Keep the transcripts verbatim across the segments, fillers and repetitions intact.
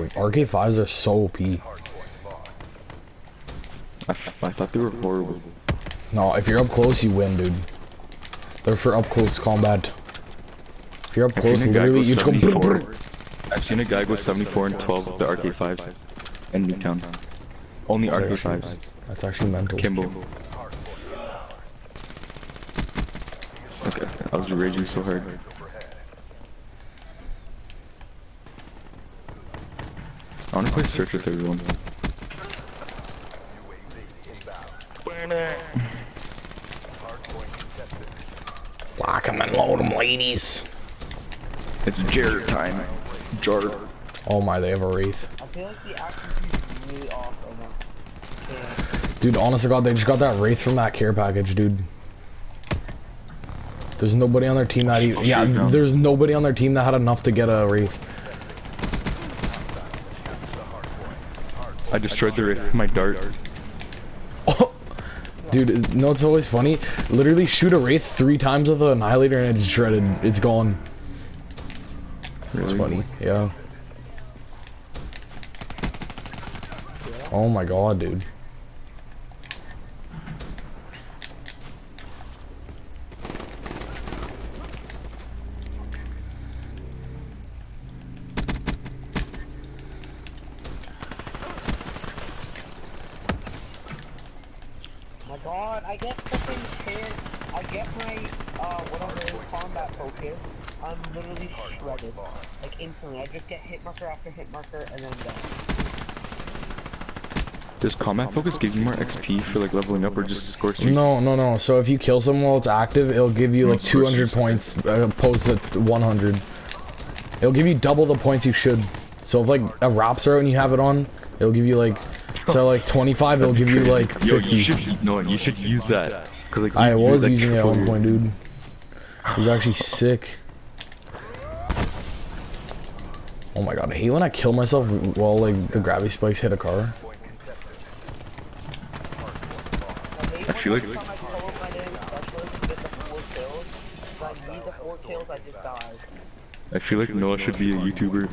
dude, R K fives are so O P. I, I thought they were horrible. No, if you're up close, you win, dude. They're for up close combat. If you're up close, literally, you just go. Brr, brr. I've seen a guy go seventy-four and twelve with the R K fives in Newtown. Only R K fives. That's actually mental. Kimball. Okay, I was raging so hard. I wanna play search with everyone. Lock him and load him, ladies. It's Jared time. Jared. Oh my, they have a wraith. I feel like the accuracy is really off right now. Yeah. Dude, honest to God, they just got that wraith from that care package, dude. There's nobody on their team that even, yeah, there's nobody on their team that had enough to get a wraith. I destroyed the wraith with my dart. Oh, dude, no, it's always funny. Literally shoot a wraith three times with an annihilator and it's shredded. It's gone. Really? It's funny, yeah. Oh my God, dude. My God, I get fucking scared. I get my, uh, whatever combat focus. I'm literally shredded. Like, instantly. I just get hit marker after hit marker and then done. Does combat focus give you more X P for like leveling up or just score streaks? No, no, no. So if you kill someone while it's active, it'll give you like two hundred points uh, opposed to one hundred. It'll give you double the points you should. So if like a Raptor and you have it on, it'll give you like, so like twenty-five, it'll give you like fifty. Yo, you should, no, you should use that. Cause like, I was like, using it at one point, dude. It was actually sick. Oh my God, I hate when I kill myself while like the gravity spikes hit a car. I feel like I feel like Noah should be a YouTuber.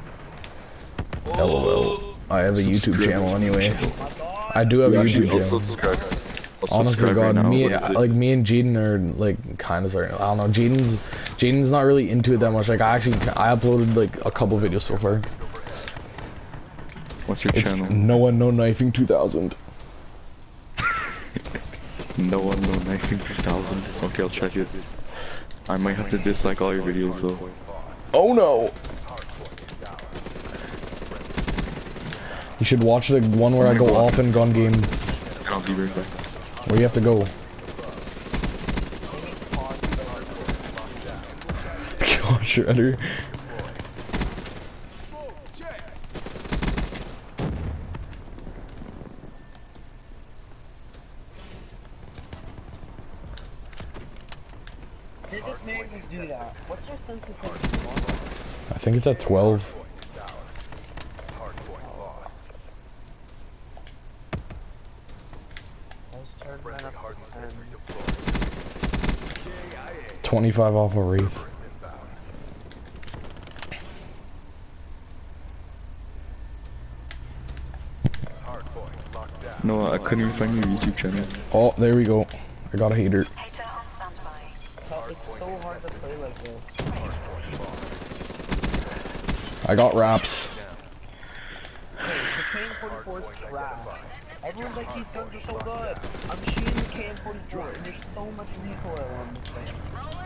LOL. I have a Subscribe YouTube channel to anyway. channel. I do have a Actually, YouTube I'll channel. subscribe. I'll Honestly, subscribe right God, now. me, What is it? like me and Jaden are like kind of starting. I don't know. Jaden's, Jaden's not really into it that much. Like I actually, I uploaded like a couple videos so far. What's your It's channel? No One No Knifing two thousand. No one, no knifing two thousand. Okay, I'll check it. I might have to dislike all your videos though. Oh no! You should watch the one where I go off in gun game. I'll be right back. Where you have to go. God, Shredder. Did this man just do that? What's your sensitivity? I think it's at twelve. twenty-five off a wraith. No, I couldn't even find your YouTube channel. Oh, there we go. I got a hater. It's so hard to play like this. I got raps. Hey, the K N forty-four is trash. Everyone's like, these guns are so good. I'm shooting the K N forty-four and there's so much recoil on this thing.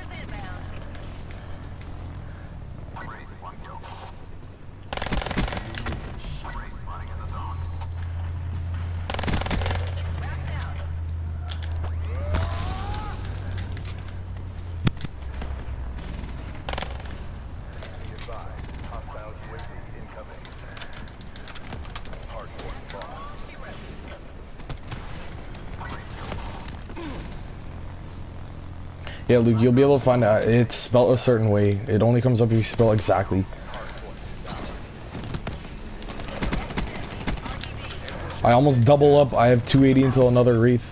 Yeah, Luke, you'll be able to find out. It's spelled a certain way. It only comes up if you spell exactly. I almost double up. I have two eighty until another wraith.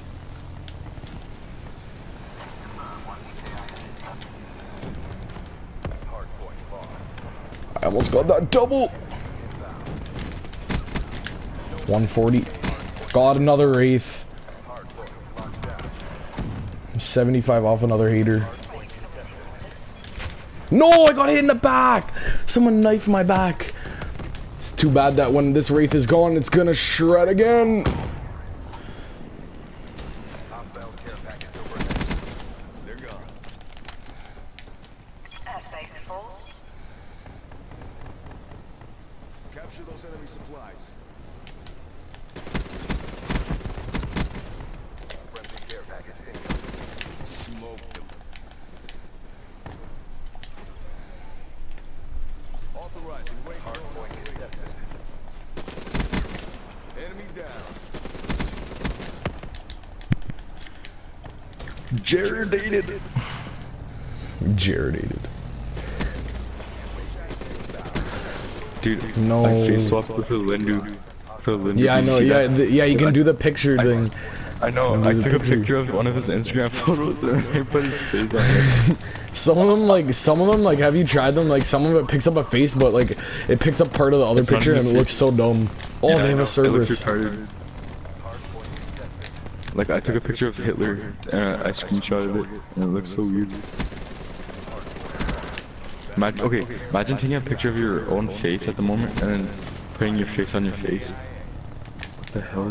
I almost got that double. one forty. Got another Wraith. seventy-five off another hater. No, I got hit in the back! Someone knifed my back. It's too bad that when this Wraith is gone, it's gonna shred again. Capture those enemy supplies. Friendly care package incoming. Smoke them. Authorizing wait. Hardpoint contested. Enemy down. Jaradated. Jaradated. Dude, no. I face swapped with a Lindu. So Lindu. Yeah, I know. Yeah, the, yeah, you can do the picture I, thing. I know. I took picture. a picture of one of his Instagram photos and I put his face on it. Some of them, like, some of them, like, have you tried them? Like, some of it picks up a face, but like, it picks up part of the other It's picture, and it picture. looks so dumb. Oh, Yeah, they I have know. a Cerberus. It looks retarded. Like, I took a picture of Hitler and I screenshotted it, and it looks so weird. Imagine, okay, imagine taking a picture of your own face at the moment and then putting your face on your face. What the hell?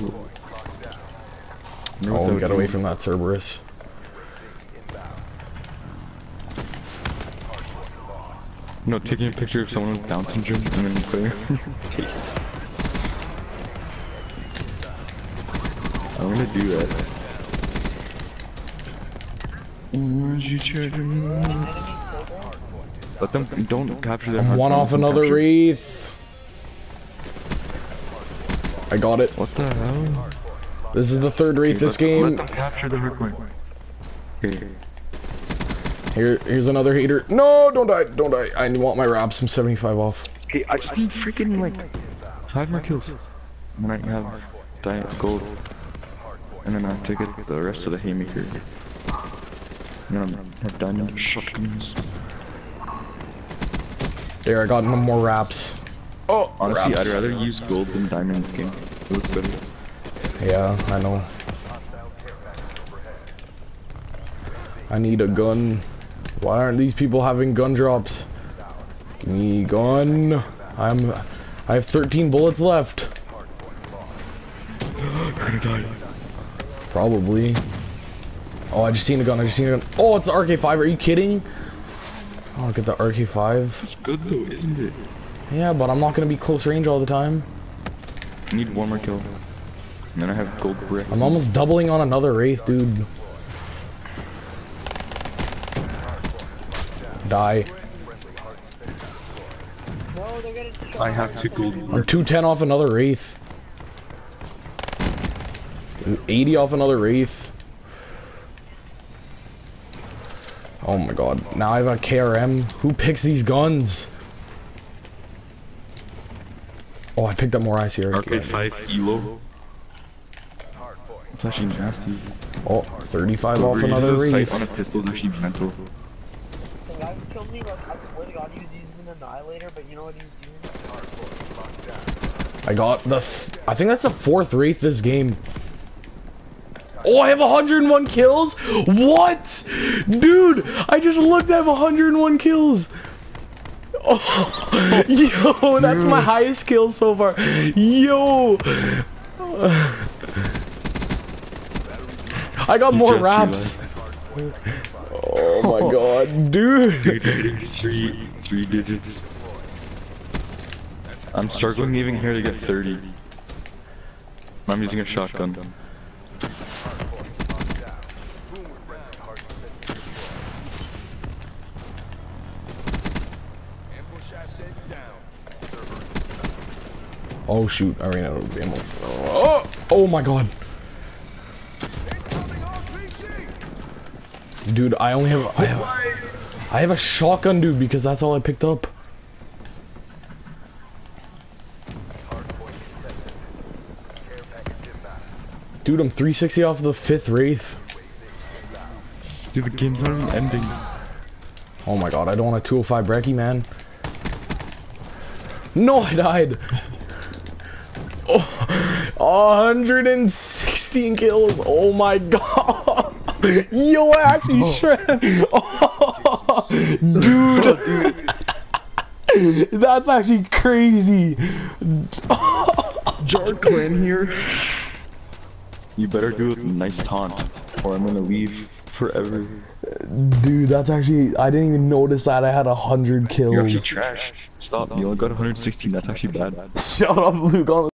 Oh, get away from that Cerberus. No, taking a picture of someone with Down syndrome and then putting it on your face. I'm gonna do that. Where's you children? Let them, don't capture their I'm one hardpoint, off don't another capture- Wraith. I got it. What the hell? This is the third Wraith this let, game. Let them capture the hardpoint. Okay. Here, here's another hater. No, don't die, don't die. I want my wraps. I'm seventy-five off. Okay, I just need freaking like five more kills. And then I have diet gold. And then I take it the rest of the haymaker. And then I'm have diamond shotguns. There, I got no more wraps. Oh, Honestly, wraps. I'd rather use gold than diamond in this game. It looks better. Yeah, I know. I need a gun. Why aren't these people having gun drops? Give me a gun. I'm. I have thirteen bullets left. You're gonna die. Probably. Oh, I just seen a gun. I just seen a gun. Oh, it's the R K five. Are you kidding? I'll get the R K five. It's good though, isn't it? Yeah, but I'm not gonna be close range all the time. I need one more kill. And then I have gold brick. I'm almost doubling on another Wraith, dude. Die. No, they're gonna destroy I have two gold I'm brick. two ten off another Wraith. eighty off another Wraith. Oh my god. Now I have a K R M. Who picks these guns? Oh, I picked up more I C R. R K five Elo. It's actually nasty. Oh, thirty-five off Whoever another uses a Wraith. sight on a pistol is actually mental. The guy who killed me, like, I swear to God, he was using an annihilator, but you know what he was doing? I got the. Th I think that's the fourth Wraith this game. Oh, I have one hundred one kills? What? Dude, I just looked at one hundred one kills. Oh, yo, that's my highest kill so far. Yo. I got You more just wraps. Oh my god, dude. Dude, hitting three, three digits. I'm struggling even here to get thirty. I'm using a shotgun. Oh shoot, I ran out of ammo. Oh, oh my god. Dude, I only have I have I have a shotgun, dude, because that's all I picked up. Dude, I'm three sixty off the fifth Wraith. Dude, the game's not even ending. Oh my god, I don't want a two oh five brekkie, man. No, I died. Oh, one hundred sixteen kills. Oh my god. Yo, I actually shred. Oh, dude. That's actually crazy. Jar Clan here. You better do a nice taunt, or I'm gonna leave forever. Dude, that's actually, I didn't even notice that I had a hundred kills. You're actually trash. Stop, you only got one hundred sixteen, that's actually bad. Shut up, Luke.